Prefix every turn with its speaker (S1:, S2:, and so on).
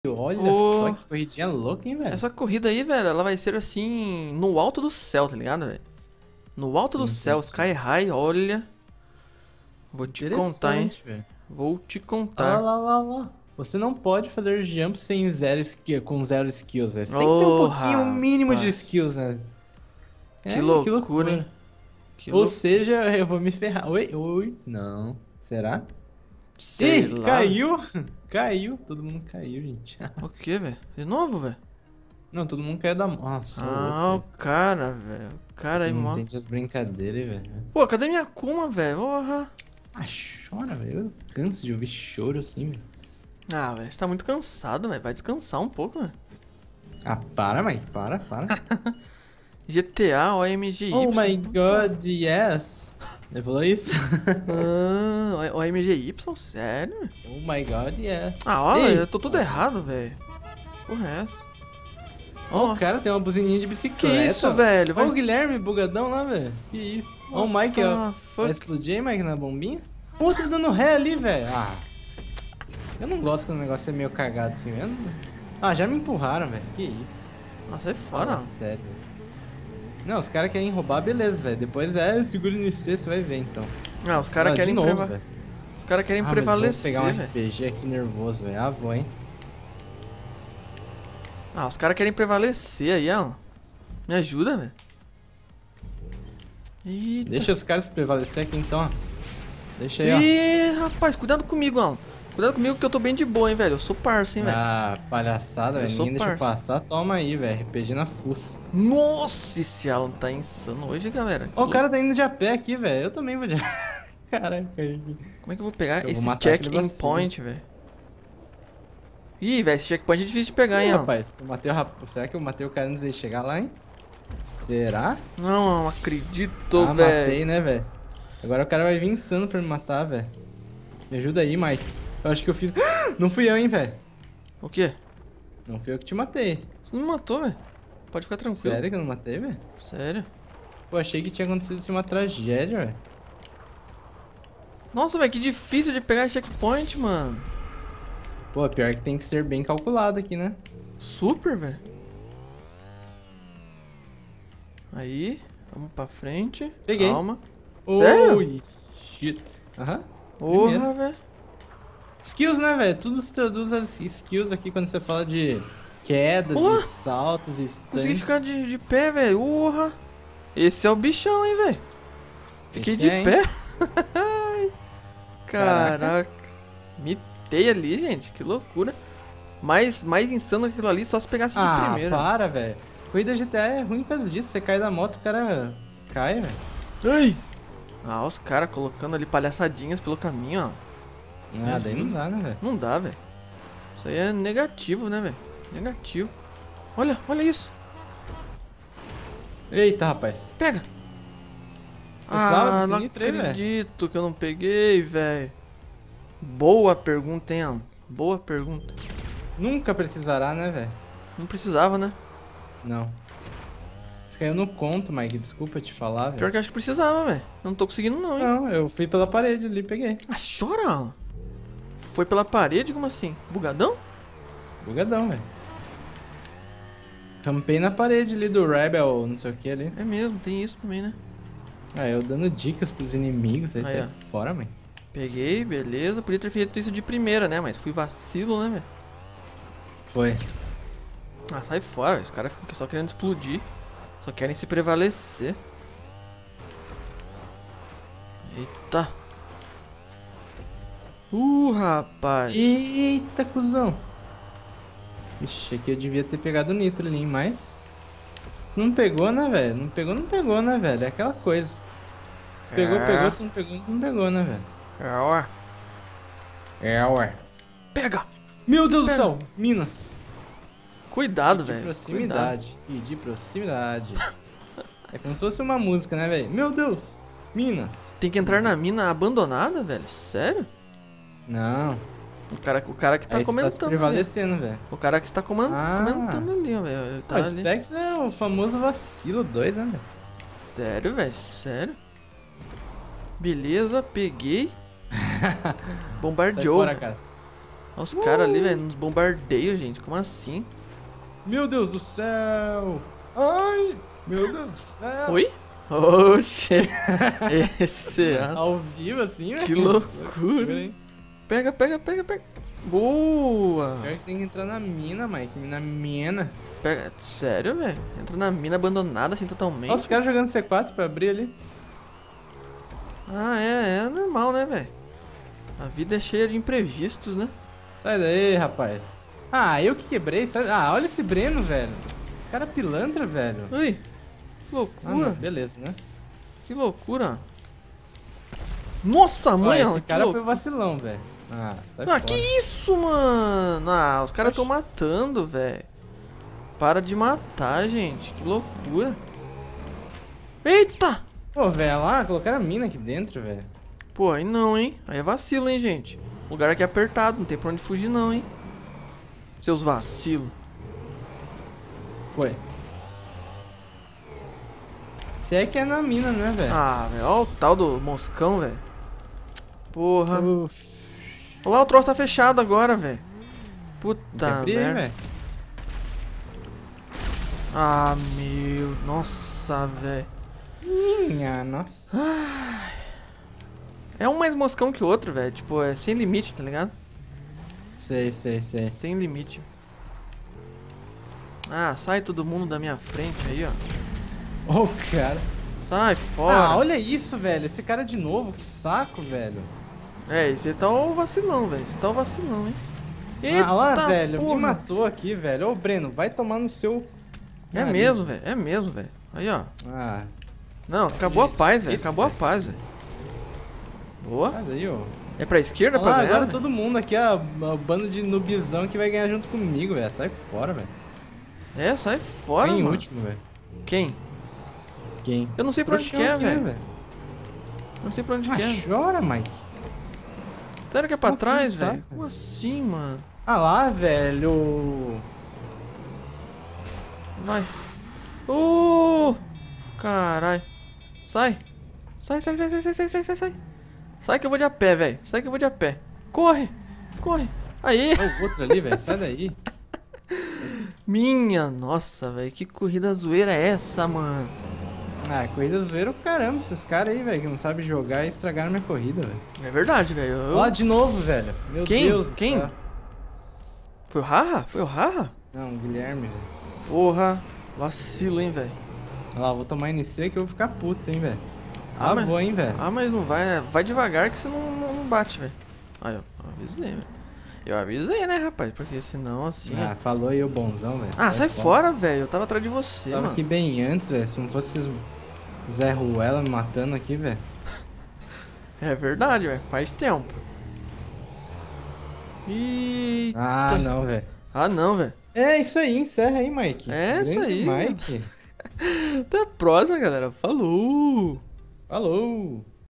S1: Olha
S2: Ô,
S1: só que corridinha louca, hein, velho?
S2: essa corrida aí, velho, ela vai ser assim, no alto do céu, tá ligado, velho? No alto do
S1: Sim,
S2: céu,
S1: sim, sim.
S2: Sky High, olha. Vou te contar, hein?
S1: Interessante, velho.
S2: Vou te
S1: Olha lá,
S2: contar.
S1: lá, lá, lá. Você não pode fazer jump sem zero skill, com zero skills, velho. Você tem que ter um
S2: Ô,
S1: pouquinho, um mínimo de
S2: rapaz.
S1: skills, né?
S2: Que
S1: É, que
S2: loucura, hein?
S1: loucura.
S2: Que
S1: Ou
S2: loucura.
S1: seja, eu vou me ferrar. Oi, oi. Não. Será?
S2: Sei
S1: Ih,
S2: lá, velho.
S1: caiu. Caiu. Todo mundo caiu, gente.
S2: O que, velho? De novo, velho?
S1: Não, todo mundo caiu da... Nossa, ô louco,
S2: Ah, o
S1: velho.
S2: cara, velho. O cara aí,
S1: Não
S2: mó.
S1: entende as brincadeiras, velho.
S2: Pô, cadê minha Kuma, velho? Porra.
S1: Ah, chora, velho. Eu canso de ouvir choro assim, velho.
S2: Ah, velho, você tá muito cansado, velho. Vai descansar um pouco, velho.
S1: Ah, para, Mike. Para.
S2: GTA, OMGY.
S1: Oh my god, yes. Ele falou isso?
S2: Ah, OMGY? Sério?
S1: Oh my god, yes.
S2: Ah, olha,
S1: Ei,
S2: eu tô tudo errado, velho. Porra é essa?
S1: ó,
S2: Ó,
S1: o cara tem uma buzininha de
S2: que
S1: bicicleta.
S2: isso, velho?
S1: Ó,
S2: Vai...
S1: o Guilherme bugadão lá, velho. Que isso. Ó, o Mike, ó.
S2: What the
S1: Vai
S2: fuck?
S1: explodir aí, Mike, na bombinha? O outro dando ré ali, velho. Ah. Eu não gosto quando o negócio é meio cagado assim mesmo. Ah, já me empurraram, velho. Que isso.
S2: Nossa, sai fora.
S1: Fala sério. Não, os caras querem roubar, beleza, velho. Depois segura no C, você vai ver então.
S2: Ah, os caras
S1: Ah,
S2: querem
S1: de novo, velho.
S2: Os caras querem
S1: Ah, mas vou
S2: prevalecer,
S1: pegar um
S2: velho.
S1: RPG aqui nervoso, velho. Ah, vou, hein.
S2: Ah, os caras querem prevalecer aí, ó. Me ajuda, velho. Eita.
S1: Deixa os caras prevalecer aqui então, ó. Deixa aí, ó.
S2: Ih, rapaz, cuidado comigo, Alan. Cuidado comigo que eu tô bem de boa, hein, velho. Eu sou parça, hein, velho.
S1: Ah, palhaçada,
S2: Eu
S1: velho.
S2: sou
S1: Ninguém deixa eu
S2: parça.
S1: passar. Toma aí, velho. RPG na fuça.
S2: Nossa, esse Alan tá insano hoje, galera. Que
S1: Ó, o cara tá indo de a pé aqui, velho. Eu também vou de a Caraca, aí.
S2: Como é que eu vou pegar
S1: Eu vou
S2: esse
S1: matar aquele
S2: check-in
S1: vacilo.
S2: point, velho? Ih, velho, esse checkpoint é difícil de pegar,
S1: Ih,
S2: hein, ó.
S1: rapaz, eu matei o Será que eu matei o cara antes de chegar lá, hein? Será?
S2: Não acredito,
S1: Ah,
S2: velho.
S1: matei, né, velho? Agora o cara vai vir insano pra me matar, velho. Me ajuda aí, Mike. Eu acho que eu fiz... Não fui eu, hein, velho.
S2: O quê?
S1: Não fui eu que te matei.
S2: Você não me matou, velho. Pode ficar tranquilo.
S1: Sério que eu não matei, velho?
S2: Sério?
S1: Pô, achei que tinha acontecido assim uma tragédia, velho.
S2: Nossa, velho, que difícil de pegar esse checkpoint, mano.
S1: Pô, pior que tem que ser bem calculado aqui, né?
S2: Super, velho. Aí, vamos pra frente.
S1: Peguei.
S2: Calma. Sério?
S1: Oi, shit. Aham.
S2: Porra, velho.
S1: Skills, né, velho? Tudo se traduz as skills aqui quando você fala de quedas
S2: Porra!
S1: e saltos e
S2: Consegui
S1: stunts.
S2: ficar de pé, velho. Porra. Esse é o bichão, hein, velho. Fiquei
S1: Esse
S2: de
S1: é, hein?
S2: pé. Caraca. Mitei ali, gente. Que loucura. Mais insano que aquilo ali, só se pegasse de
S1: Ah,
S2: primeira.
S1: para, velho. Corrida GTA é ruim por causa disso. Você cai da moto, o cara cai, velho.
S2: Ai. Ah, os caras colocando ali palhaçadinhas pelo caminho, ó.
S1: Ah, daí não dá, né, velho?
S2: Não dá, velho. Isso aí é negativo, né, velho? Negativo. Olha isso.
S1: Eita, rapaz.
S2: Pega.
S1: Precisava
S2: Ah,
S1: desse
S2: não
S1: nitro aí, velho.
S2: acredito que eu não peguei, velho. Boa pergunta, hein, Alan? Boa pergunta.
S1: Nunca precisará, né, velho?
S2: Não precisava, né?
S1: Não. Você caiu no conto, Mike. Desculpa te falar, velho.
S2: Pior que eu acho que precisava, velho. Eu não tô conseguindo não, hein?
S1: Não, eu fui pela parede ali e peguei.
S2: Ah, chora, Alan. Foi pela parede? Como assim? Bugadão?
S1: Bugadão, velho. Campei na parede ali do Rebel, não sei o que ali.
S2: É mesmo, tem isso também, né?
S1: Ah, eu dando dicas pros inimigos, aí
S2: Aí,
S1: sai
S2: ó.
S1: fora, mãe.
S2: Peguei, beleza. Podia ter feito isso de primeira, né? Mas fui vacilo, né, velho?
S1: Foi.
S2: Ah, sai fora. Os caras ficam só querendo explodir. Só querem se prevalecer. Eita. Rapaz.
S1: Eita, cuzão. Ixi, aqui eu devia ter pegado o nitro ali, mas... Se não pegou, né, velho? Não pegou, né, velho? É aquela coisa. Se pegou,
S2: É.
S1: pegou. Se não pegou, não pegou, né, velho?
S2: É, ué.
S1: É, ué.
S2: Pega!
S1: Meu Deus do
S2: Pega.
S1: céu. Minas.
S2: Cuidado,
S1: E de
S2: velho.
S1: proximidade. E de proximidade. É como se fosse uma música, né, velho? Meu Deus. Minas.
S2: Tem que entrar na mina abandonada, velho? Sério?
S1: Não.
S2: O cara que tá
S1: Aí você tá se
S2: comentando ali.
S1: prevalecendo, velho.
S2: O cara que está
S1: Ah.
S2: comentando ali, ó, velho. Ele tá
S1: O
S2: ali.
S1: Specs é o famoso vacilo 2, né, velho?
S2: Sério, velho? Sério? Beleza, peguei.
S1: Sai
S2: Bombardeou.
S1: fora, cara.
S2: Olha os caras ali, velho, nos bombardeios, gente. Como assim?
S1: Meu Deus do céu! Ai! Meu Deus do céu!
S2: Oi? Oxe! Esse é...
S1: Ao vivo assim, velho?
S2: Que loucura!
S1: hein?
S2: Pega, pega, pega, pega. Boa!
S1: Pior que tem que entrar na mina, Mike. Na mina.
S2: Pega. Sério, velho? Entra na mina abandonada assim totalmente.
S1: Olha os caras jogando C4 pra abrir ali.
S2: Ah, é normal, né, velho? A vida é cheia de imprevistos, né?
S1: Sai daí, rapaz. Ah, eu que quebrei. Sai... Ah, olha esse Breno, velho. Cara pilantra, velho.
S2: Ui, que
S1: Ah,
S2: loucura.
S1: não, beleza, né?
S2: Que loucura. Nossa,
S1: Ó,
S2: mãe,
S1: esse
S2: que
S1: cara
S2: loucura.
S1: foi vacilão, velho. Ah, sai
S2: Ah,
S1: fora.
S2: que isso, mano? Ah, os caras tão matando, velho. Para de matar, gente. Que loucura. Eita!
S1: Pô, velho, lá, colocaram a mina aqui dentro, velho.
S2: Pô, aí não, hein? Aí é vacilo, hein, gente? O lugar aqui é apertado, não tem pra onde fugir, não, hein? Seus vacilos.
S1: Foi. Se é que é na mina, né, velho?
S2: Ah, velho, olha o tal do moscão, velho. Porra.
S1: Uf.
S2: Olha lá, o troço tá fechado agora, velho.
S1: Quer
S2: Puta
S1: abrir,
S2: merda.
S1: velho?
S2: Ah, meu. Nossa, velho.
S1: Minha, nossa.
S2: É um mais moscão que o outro, velho. Tipo, é sem limite, tá ligado?
S1: Sei, sei, sei.
S2: Sem limite. Ah, sai todo mundo da minha frente aí, ó.
S1: Ô, cara.
S2: Sai fora.
S1: Ah, olha isso, velho. Esse cara de novo, que saco, velho.
S2: É, esse tá o vacilão, velho. Esse tá o vacilão, hein? Eita,
S1: Ah, lá, velho.
S2: porra.
S1: Me matou aqui, velho. Ô, Breno, vai tomar no seu...
S2: É
S1: nariz.
S2: mesmo, velho. É mesmo, velho. Aí, ó.
S1: Ah,
S2: Não, acabou a
S1: Isso,
S2: paz, velho.
S1: eita,
S2: Acabou a
S1: velho.
S2: paz, velho. Boa.
S1: sai daí, ó.
S2: É pra esquerda,
S1: Olha
S2: pra
S1: lá,
S2: ganhar?
S1: agora
S2: velho?
S1: todo mundo aqui, ó. O bando de nubizão que vai ganhar junto comigo, velho. Sai fora, velho.
S2: É, sai fora,
S1: Quem em
S2: mano.
S1: último, velho?
S2: Quem?
S1: Quem?
S2: Eu não sei pra onde que
S1: Trouxão
S2: é,
S1: aqui, né,
S2: velho. Não sei pra onde
S1: Ah,
S2: que é.
S1: chora, Mike.
S2: Sério que é pra
S1: Como assim,
S2: trás,
S1: sabe?
S2: velho? Como assim, mano?
S1: Ah lá, velho.
S2: Vai. Carai. Sai. Sai, sai, sai, sai, sai, sai, sai, sai, sai. Sai que eu vou de a pé, velho. Sai que eu vou de a pé. Corre. Corre. Aí.
S1: Olha o outro ali, velho. Sai daí.
S2: Minha nossa, velho. Que corrida zoeira é essa, mano?
S1: Ah, corridas zoeira o caramba. Esses caras aí, velho, que não sabem jogar e estragaram minha corrida, velho.
S2: É verdade, velho.
S1: Ó, de novo, velho. Meu
S2: Quem?
S1: Deus do
S2: Quem?
S1: céu.
S2: Foi o Haha? Foi o Haha?
S1: Não, Guilherme, velho.
S2: Porra. Vacilo, hein, velho.
S1: Olha lá, vou tomar NC que eu vou ficar puto, hein, velho.
S2: Ah,
S1: Ah,
S2: mas-
S1: vou, hein, velho.
S2: Ah, mas não vai. Vai devagar que você não bate, velho. Aí, ó. Eu avisei, velho. Eu avisei, né, rapaz? Porque senão assim.
S1: Ah, falou aí o bonzão, velho.
S2: Ah, sai fora, velho. Eu tava atrás de você,
S1: Tava
S2: mano.
S1: aqui bem antes, velho. Se não fosse esses Zé Ruela me matando aqui, velho.
S2: É verdade, velho. Faz tempo. E.
S1: Ah, não, velho.
S2: Ah, não, velho.
S1: É isso aí, encerra aí, Mike.
S2: É isso
S1: Grande
S2: aí,
S1: Mike.
S2: Até a próxima, galera. Falou!
S1: Falou.